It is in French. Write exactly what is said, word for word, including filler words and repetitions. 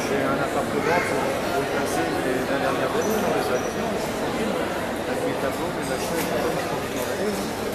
J'ai un appartement pour, pour y passer les vingt dernières années dans les habitants, tranquille. Avec mes tableaux, mes machins, et tout, tranquille dans l'année.